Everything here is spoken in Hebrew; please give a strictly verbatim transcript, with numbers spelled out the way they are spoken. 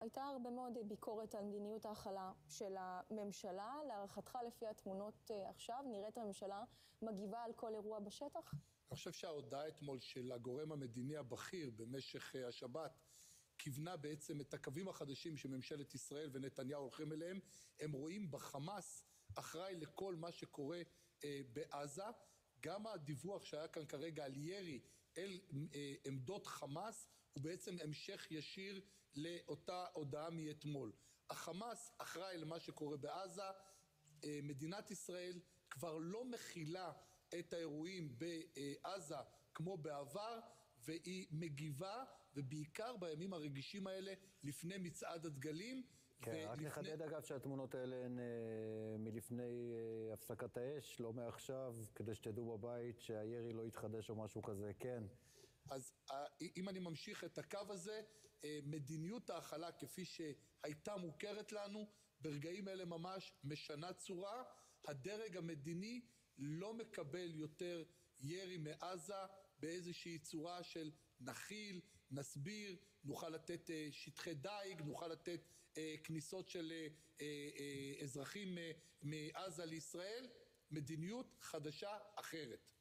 הייתה הרבה מאוד ביקורת על מדיניות ההכלה של הממשלה. להערכתך, לפי התמונות עכשיו, נראית הממשלה מגיבה על כל אירוע בשטח? אני חושב שההודעה אתמול של הגורם המדיני הבכיר במשך השבת כיוונה בעצם את הקווים החדשים שממשלת ישראל ונתניהו הולכים אליהם. הם רואים בחמאס אחראי לכל מה שקורה אה, בעזה. גם הדיווח שהיה כאן כרגע על ירי אל אה, עמדות חמאס הוא בעצם המשך ישיר לאותה הודעה מאתמול. החמאס אחראי למה שקורה בעזה. אה, מדינת ישראל כבר לא מכילה את האירועים בעזה כמו בעבר, והיא מגיבה, ובעיקר בימים הרגישים האלה, לפני מצעד הדגלים. כן, ולפני... רק נחדד אגב שהתמונות האלה הן מלפני הפסקת האש, לא מעכשיו, כדי שתדעו בבית שהירי לא יתחדש או משהו כזה, כן. אז אם אני ממשיך את הקו הזה, מדיניות ההכלה כפי שהייתה מוכרת לנו, ברגעים אלה ממש משנה צורה. הדרג המדיני לא מקבל יותר ירי מעזה באיזושהי צורה של נכיל, נסביר, נוכל לתת שטחי דייג, נוכל לתת כניסות של אזרחים מעזה לישראל. מדיניות חדשה אחרת.